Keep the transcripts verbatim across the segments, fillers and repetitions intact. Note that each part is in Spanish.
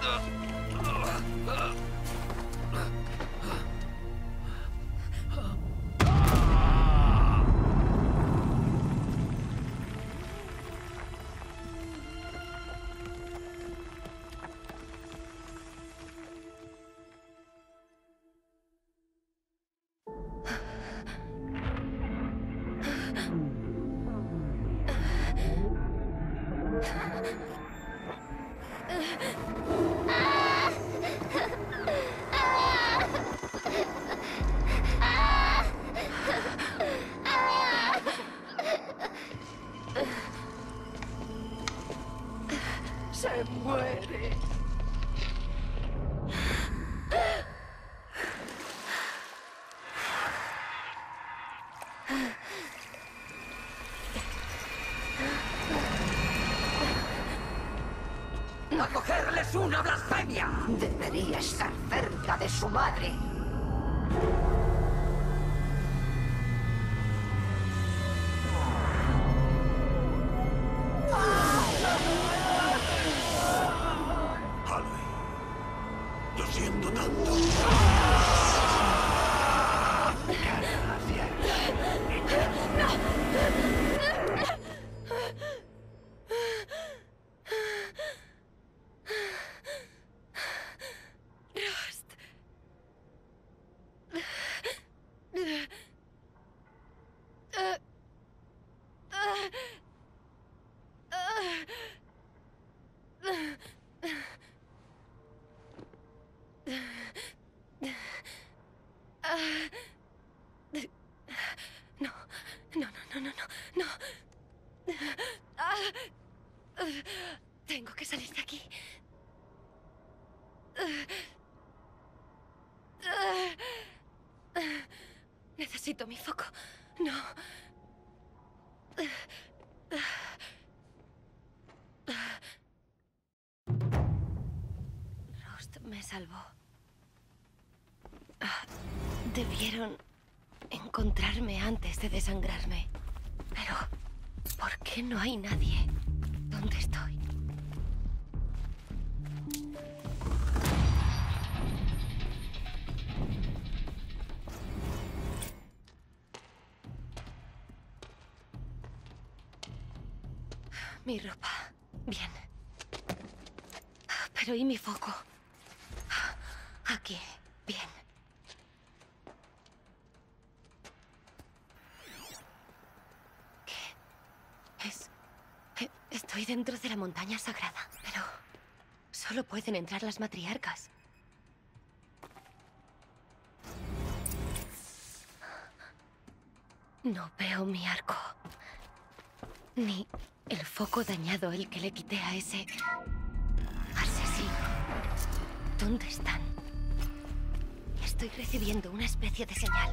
Se muere. ¡Acogerles una blasfemia! Debería estar cerca de su madre. Lo siento tanto. Rost. No, no, no, no, no, no, no. Tengo que salir de aquí. Necesito mi foco. No. Rost me salvó. Debieron encontrarme antes de desangrarme. Pero, ¿por qué no hay nadie? ¿Dónde estoy? Mi ropa. Bien. Pero ¿y mi foco? Aquí. Bien. ¿Qué? Es... Estoy dentro de la montaña sagrada, pero solo pueden entrar las matriarcas. No veo mi arco. Ni el foco dañado, el que le quité a ese asesino. ¿Dónde están? Estoy recibiendo una especie de señal.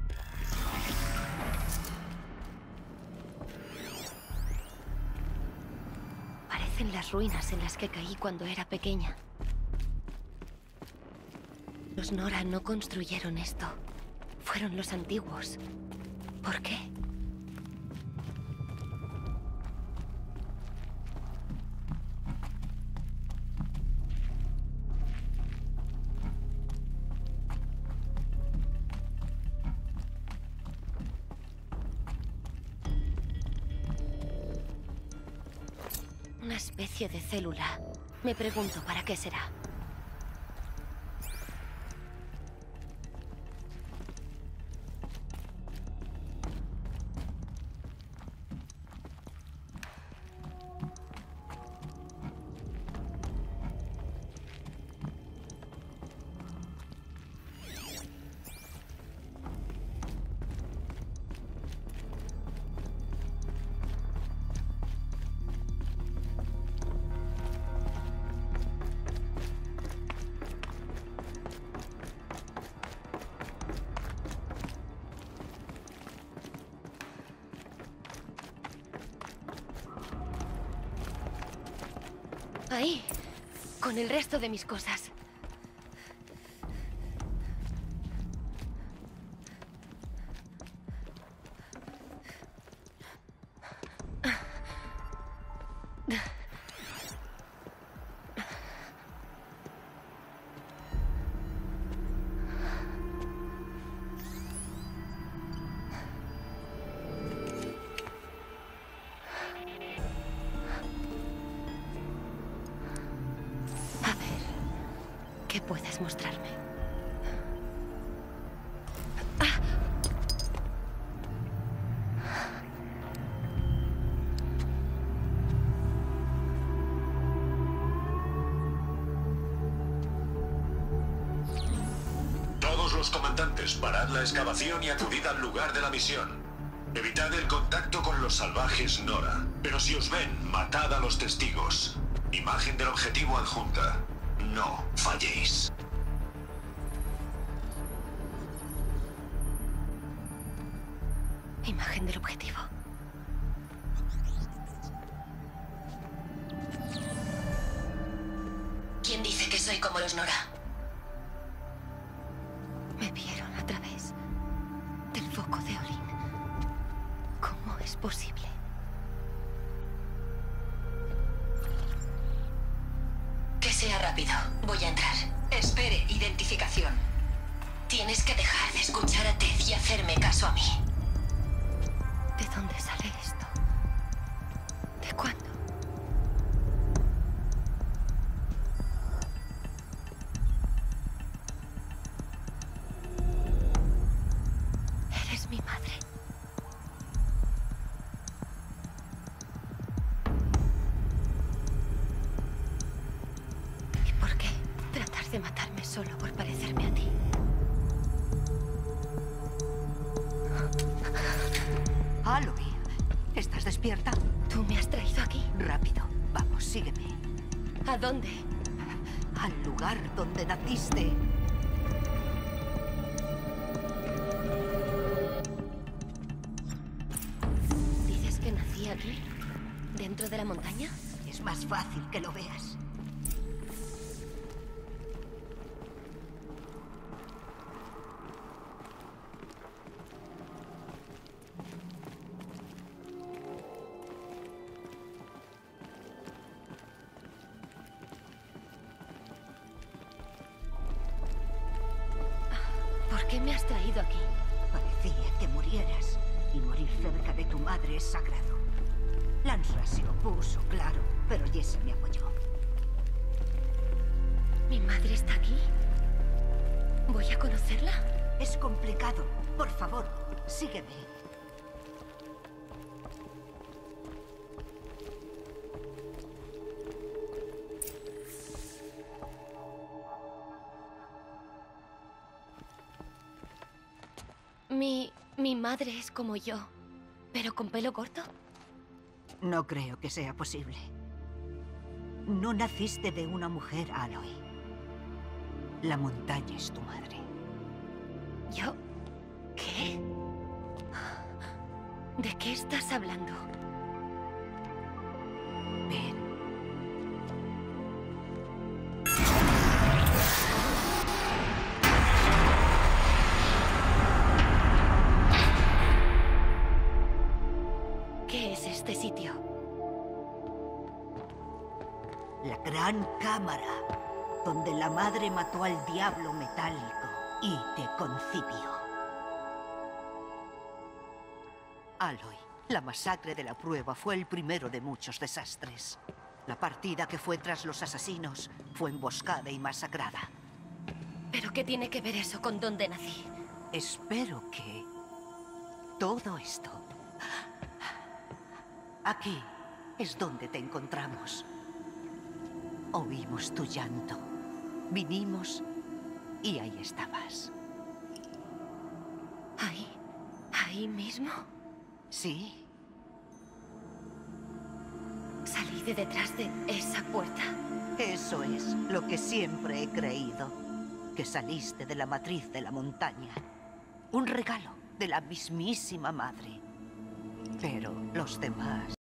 Parecen las ruinas en las que caí cuando era pequeña. Los Nora no construyeron esto. Fueron los antiguos. ¿Por qué? Una especie de célula. Me pregunto para qué será. Ahí, con el resto de mis cosas. ¿Qué puedes mostrarme? Todos los comandantes, parad la excavación y acudid al lugar de la misión. Evitad el contacto con los salvajes Nora. Pero si os ven, matad a los testigos. Imagen del objetivo adjunta. No falléis. Imagen del objetivo. ¿Quién dice que soy como los Nora? Me vieron a través del foco de Olin. ¿Cómo es posible? Que sea rápido. Voy a entrar. Espere, identificación. Tienes que dejar de escuchar a Tez y hacerme caso a mí. ¿De dónde sale esto? ¿De cuándo? Eres mi madre. ¿Y por qué tratar de matarme solo por parecerme a ti? Aloy, ¿estás despierta? ¿Tú me has traído aquí? Rápido, vamos, sígueme. ¿A dónde? Al lugar donde naciste. ¿Dices que nací aquí? ¿Dentro de la montaña? Es más fácil que lo veas. ¿Por qué me has traído aquí? Parecía que murieras, y morir cerca de tu madre es sagrado. Lansra se opuso, claro, pero Jesse me apoyó. ¿Mi madre está aquí? ¿Voy a conocerla? Es complicado. Por favor, sígueme. Mi... mi madre es como yo, pero con pelo corto. No creo que sea posible. No naciste de una mujer, Aloy. La montaña es tu madre. ¿Yo? ¿Qué? ¿De qué estás hablando? Ven. ¿Qué es este sitio? La gran cámara, donde la madre mató al diablo metálico y te concibió. Aloy, la masacre de la prueba fue el primero de muchos desastres. La partida que fue tras los asesinos fue emboscada y masacrada. ¿Pero qué tiene que ver eso con dónde nací? Espero que todo esto... Aquí es donde te encontramos. Oímos tu llanto. Vinimos y ahí estabas. ¿Ahí? ¿Ahí mismo? ¿Sí? Salí de detrás de esa puerta. Eso es lo que siempre he creído. Que saliste de la matriz de la montaña. Un regalo de la mismísima madre. Pero los demás...